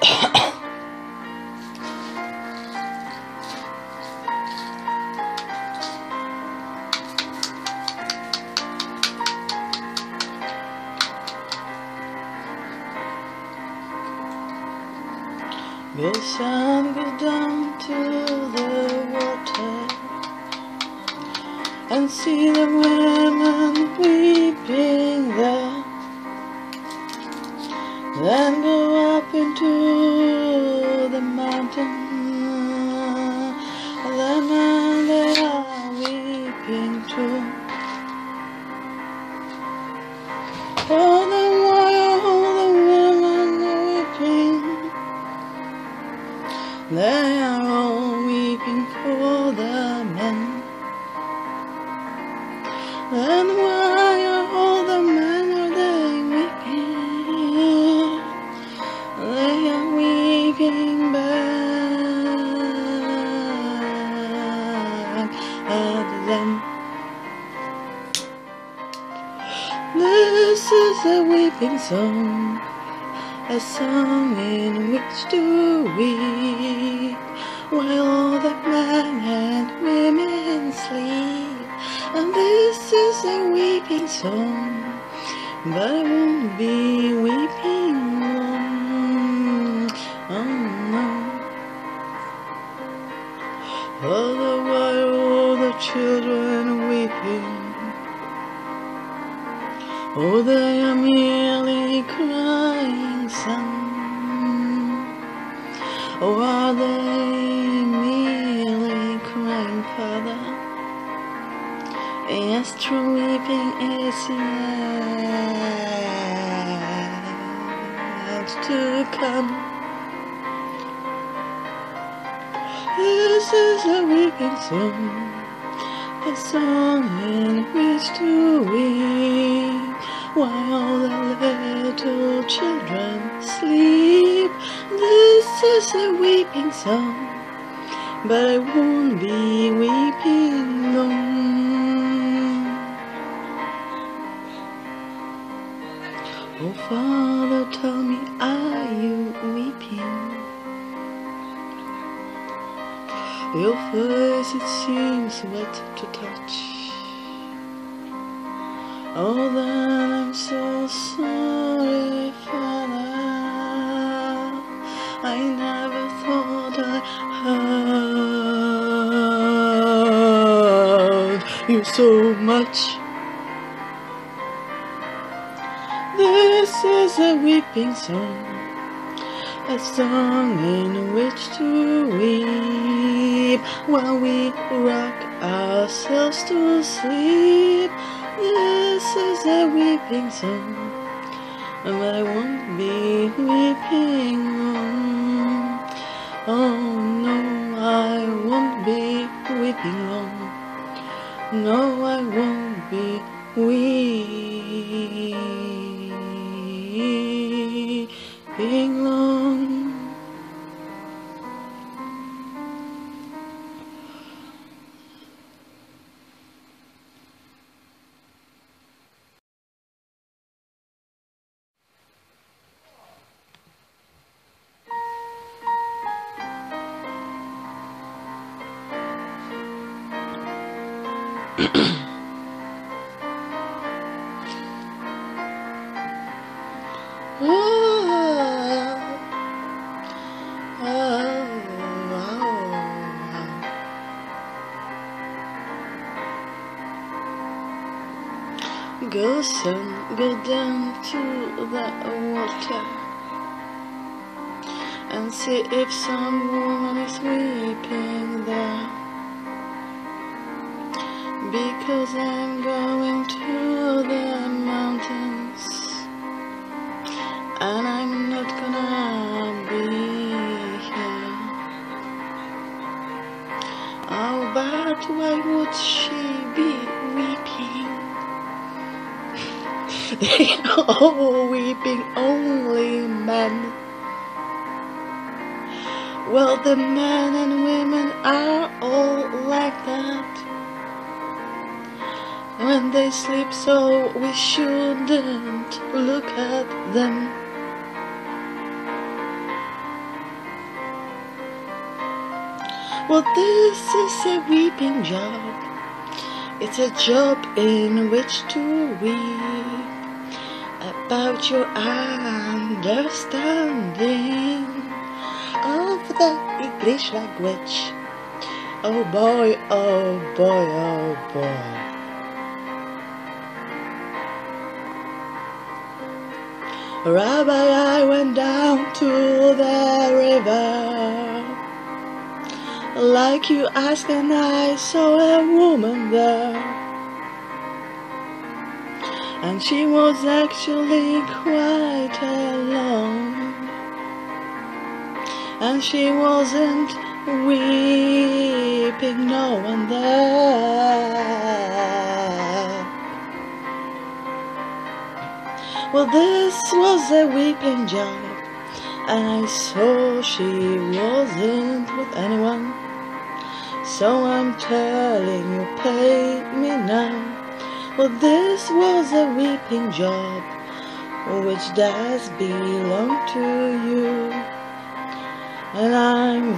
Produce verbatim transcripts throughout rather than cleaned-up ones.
Will sun go down to the water and see the women weeping there, then go up into the mountain, the men they are weeping too. Oh, the while the women weeping, they are all weeping for the men. Then why are all the men are they weeping? They are weeping back at them. This is a weeping song, a song in which to weep, while all the men and women sleep. And this is a weeping song, but I won't be weeping long. Oh no. All the while all the children weeping, oh, they are merely crying, son. Or are they merely crying, father? Yes, true weeping is yet to come. This is a weeping song, a song in which to weep, while all the little children sleep. This is a weeping song, but I won't be weeping long. Oh, Father, tell me, are you weeping? Your face, it seems wet to touch. Oh, then I'm so sorry, Father. I never thought I hurt you so much. This is a weeping song, a song in which to weep, while we rock ourselves to sleep. This is a weeping song, but I won't be weeping long. Oh no, I won't be weeping long. No, I won't be weeping long. Go son, go down to the water and see if some woman is weeping there, because I'm going to the mountains and I'm not gonna be here. Oh, but why would she be weeping? They are all weeping, only men. Well, the men and women are all like that when they sleep, so we shouldn't look at them. Well, this is a weeping job. It's a job in which to weep about your understanding of the English language. Oh boy, oh boy, oh boy. Rabbi, I went down to the river, like you asked, and I saw a woman there, and she was actually quite alone, and she wasn't weeping, no one there. Well, this was a weeping job, and I saw she wasn't with anyone. So I'm telling you, pay me now. Well, this was a weeping job, which does belong to you, and I'm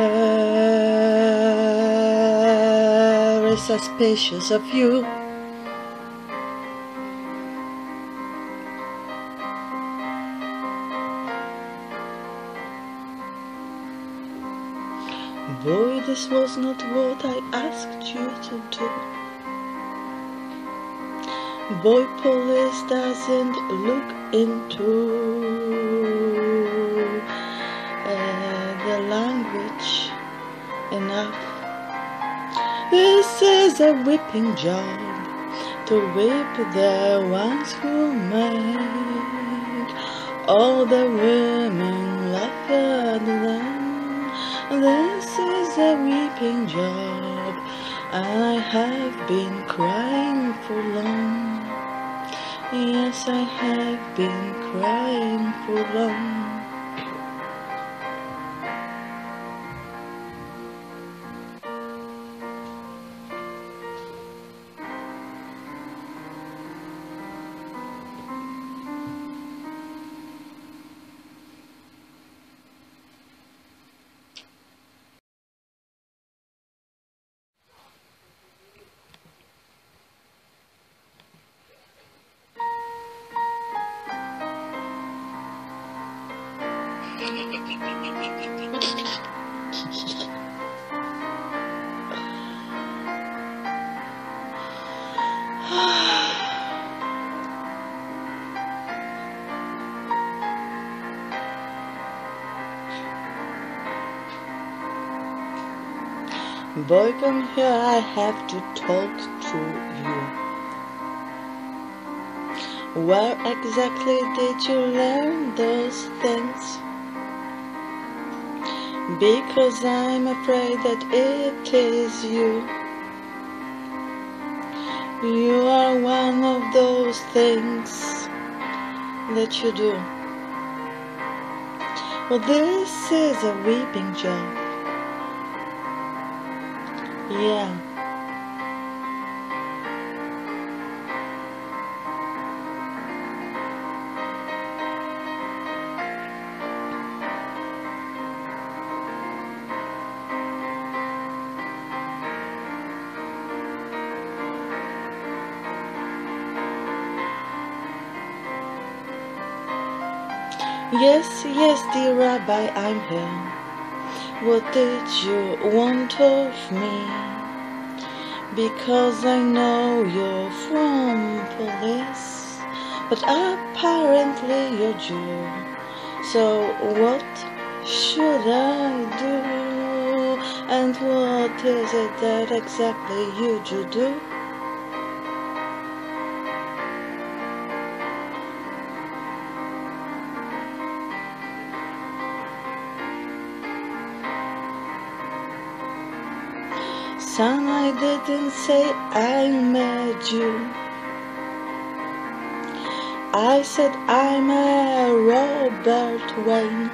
very suspicious of you. Boy, this was not what I asked you to do. Boy, police doesn't look into uh, the language enough. This is a whipping job, to whip the ones who made all the women laugh at them. This is a weeping job, and I have been crying for long. Yes, I have been crying for long. Boy, come here, I have to talk to you. Where exactly did you learn those things? Because I'm afraid that it is you. You are one of those things that you do. Well, this is a weeping job. Yeah. Yes, yes, dear Rabbi, I'm here. What did you want of me? Because I know you're from police, but apparently you're Jew. So what should I do? And what is it that exactly you Jew do? Son, I didn't say I made you. I said I'm a Robert Wayne.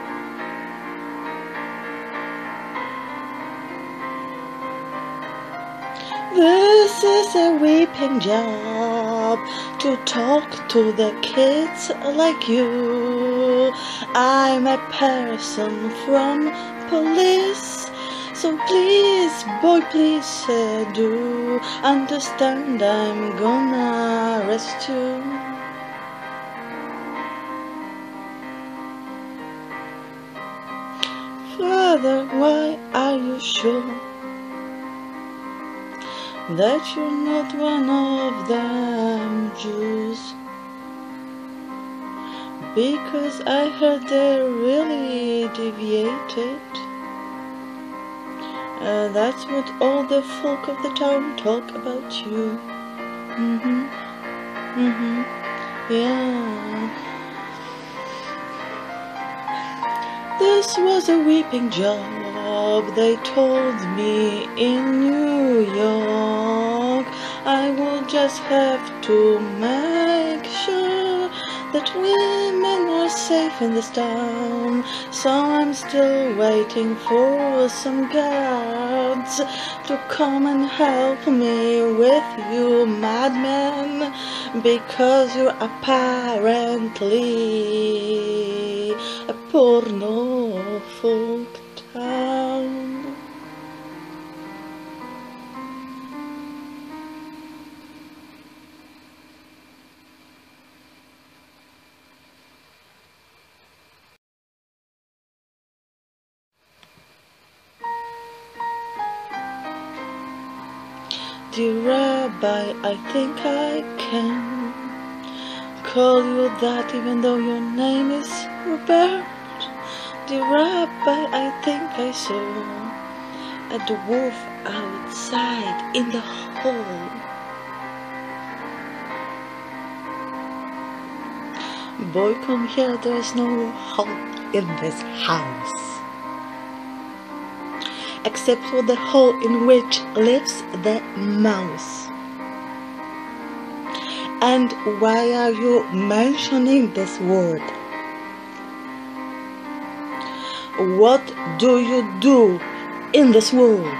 This is a weeping job, to talk to the kids like you. I'm a person from police, So please, boy, please uh, do understand I'm gonna rest you. Father, why are you sure that you're not one of them Jews? Because I heard they're really deviated. Uh, that's what all the folk of the town talk about you. Mm-hmm. Mm-hmm. Yeah. This was a weeping job, they told me in New York. I will just have to make sure that women are safe in this town. So I'm still waiting for some guards to come and help me with you madmen, because you're apparently a porno folk town. Dear Rabbi, I think I can call you that even though your name is Robert. Dear Rabbi, I think I saw a dwarf outside in the hall. Boy, come here, there's no hall in this house, except for the hole in which lives the mouse. And why are you mentioning this word? What do you do in this world?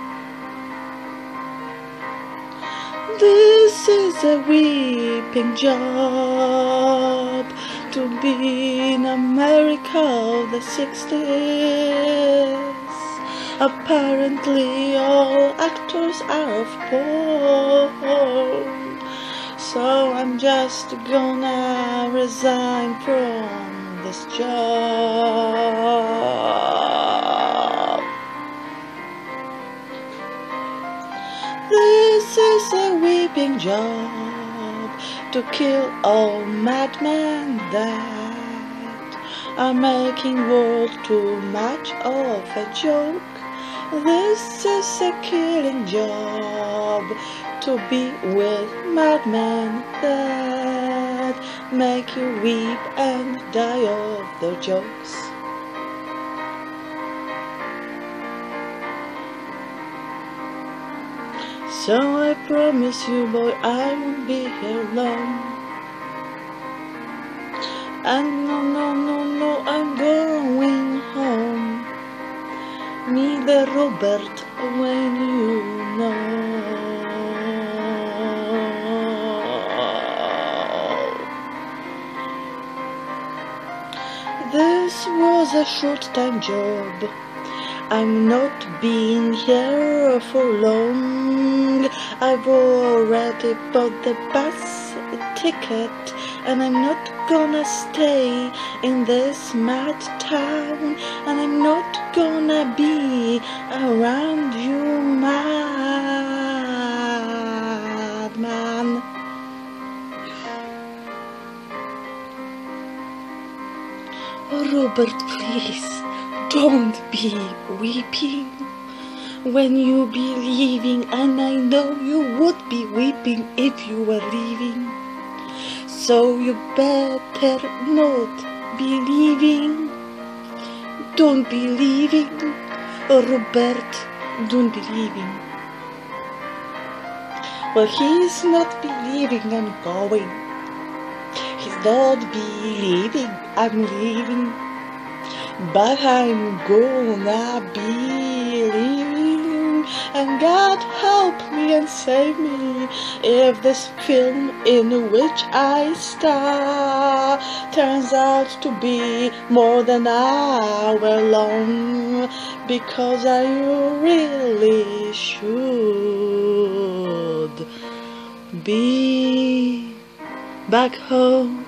This is a weeping job to be in America of the sixties. Apparently all actors are of porn, so I'm just gonna resign from this job. This is a weeping job to kill all madmen that are making world too much of a joke. This is a killing job to be with madmen that make you weep and die of their jokes. So I promise you, boy, I won't be here long. And no, no, no, no, I'm going home. Me, the Robert, when you know. This was a short-time job. I'm not being here for long. I've already bought the bus ticket, and I'm not gonna stay in this mad town, and I'm not gonna be around you, madman. Oh, Robert, please, don't be weeping when you be leaving, and I know you would be weeping if you were leaving. So you better not be leaving. Don't be leaving. Oh, Robert, don't be leaving. Well, he's not believing I'm going. He's not believing I'm leaving. But I'm gonna be leaving, and God help help me and save me if this film in which I star turns out to be more than an hour long, because I really should be back home.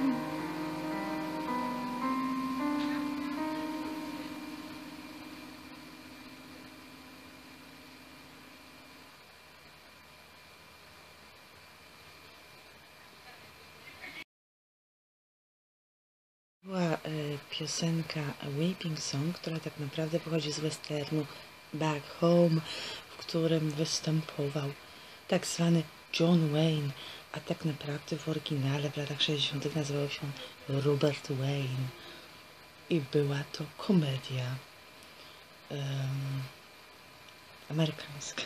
Była e, piosenka Weeping Song, która tak naprawdę pochodzi z westernu Back Home, w którym występował tak zwany John Wayne, a tak naprawdę w oryginale w latach sześćdziesiątych nazywał się Robert Wayne i była to komedia um, amerykańska.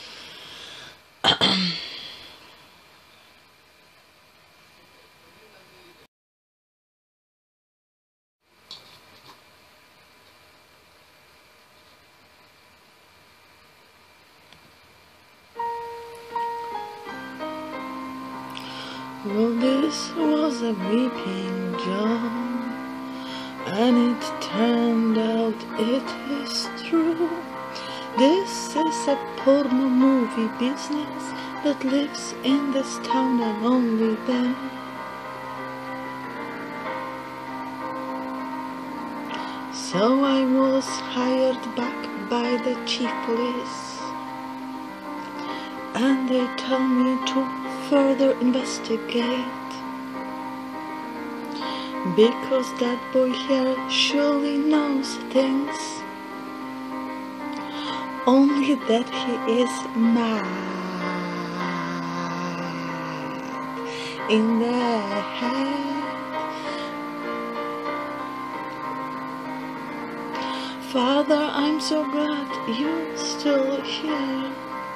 Well, this was a weeping job, and it turned out it is true. This is a porno movie business that lives in this town and only them. So I was hired back by the chief police, and they tell me to further investigate, because that boy here surely knows things, only that he is mad in the head. Father, I'm so glad you're still here.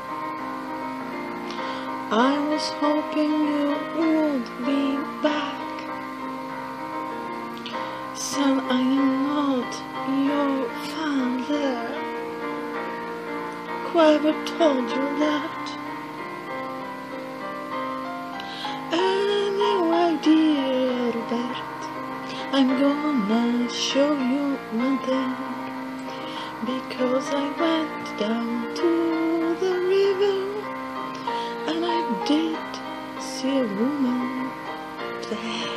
I was hoping you would be back. Son, I am not your father. Whoever told you that? Anyway, dear Robert, I'm gonna show you one thing, because I went down to the river and I did see a woman there.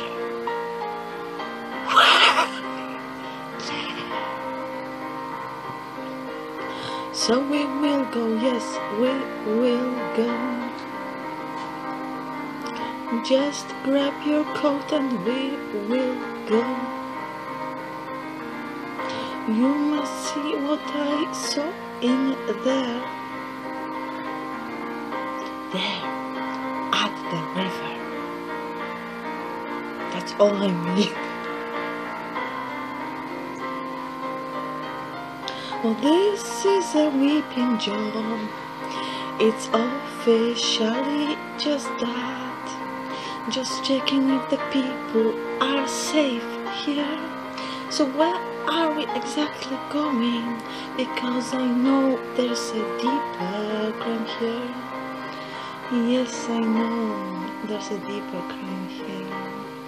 So we will go, yes, we will go. Just grab your coat and we will go. You must see what I saw in there. There, at the river. That's all I mean. Well, this is a weeping job. It's officially just that. Just checking if the people are safe here. So where are we exactly going? Because I know there's a deeper crime here. Yes, I know there's a deeper crime here.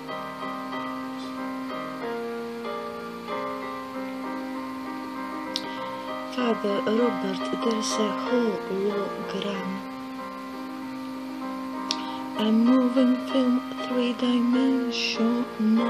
Father Robert, there's a hologram. A moving film, three-dimensional.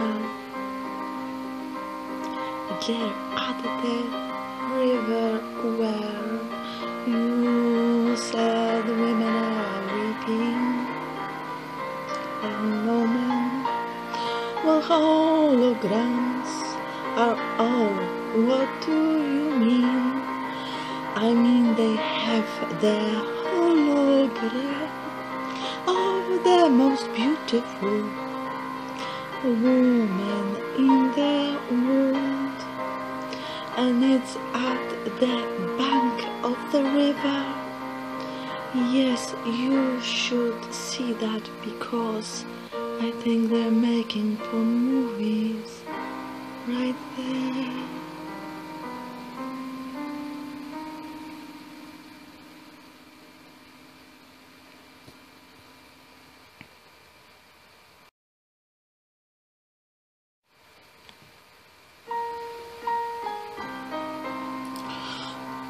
There at the river where you said women are weeping and no men. Well, holograms are all. What do you mean? I mean they have the hologram of the most beautiful woman in the world, and it's at the bank of the river. Yes, you should see that, because I think they're making porn movies right there.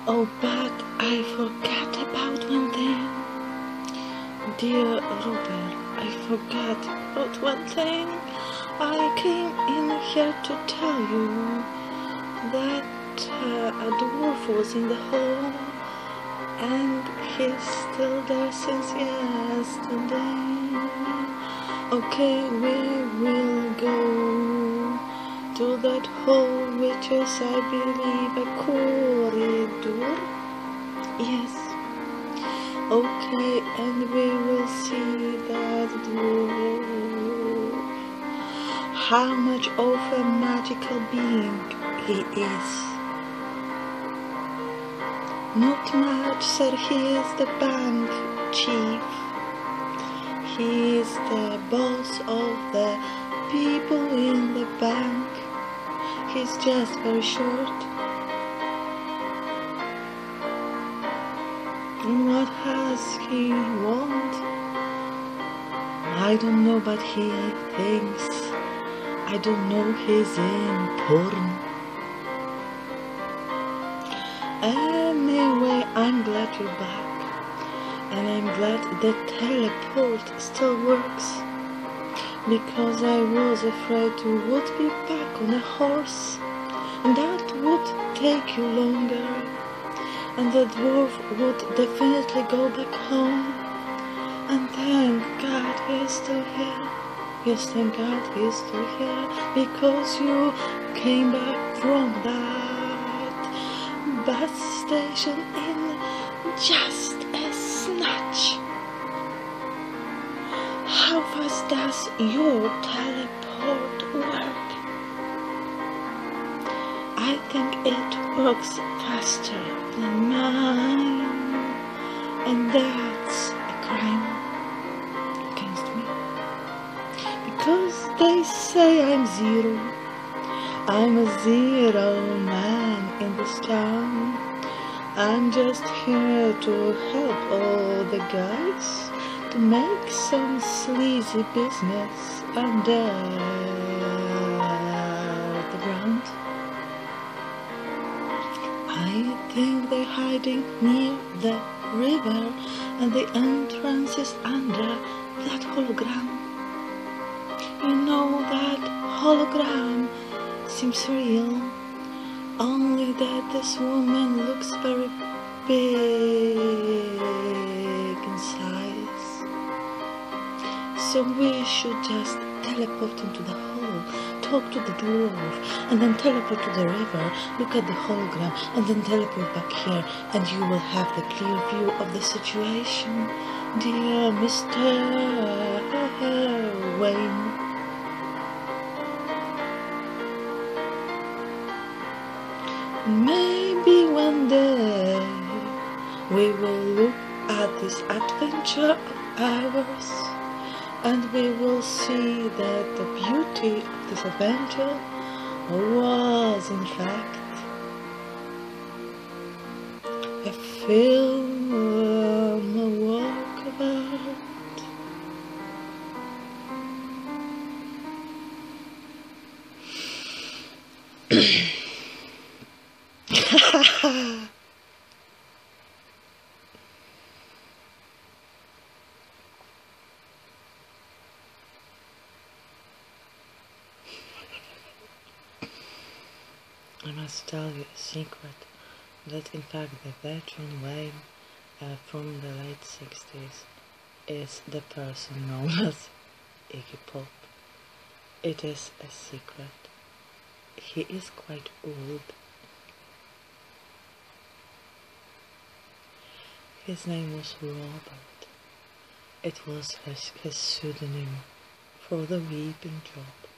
Oh, but I forgot about one thing. Dear Robert, I forgot about one thing. I came in here to tell you that uh, a dwarf was in the hall, and he's still there since yesterday. Okay, we will go to that hall, which is, I believe, a corridor. Yes. Okay, and we will see that dwarf. How much of a magical being he is. Not much, sir. He is the bank chief. He is the boss of the people in the bank. He's just very short. What has he want? I don't know, but he thinks I don't know he's important. Anyway, I'm glad you're back, and I'm glad the teleport still works, because I was afraid you would be back on a horse, and that would take you longer, and the dwarf would definitely go back home. And thank God he's still here. Yes, thank God he's still here, because you came back from that bus station in just a snatch. How fast does your teleport work? I think it works faster than mine, and that's a crime against me, because they say I'm zero. I'm a zero man in this town. I'm just here to help all the guys to make some sleazy business under the ground. I think they're hiding near the river, and the entrance is under that hologram. You know, that hologram seems real, only that this woman looks very big in size. So we should just teleport into the hall, talk to the dwarf, and then teleport to the river, look at the hologram, and then teleport back here, and you will have the clear view of the situation, dear Mister Wayne. Maybe one day we will look at this adventure of ours, and we will see that the beauty of this adventure was in fact a film, a work of art. I must tell you a secret, that in fact the veteran Wayne uh, from the late sixties is the person known as Iggy Pop. It is a secret. He is quite old. His name was Robert. It was his, his pseudonym for the weeping job.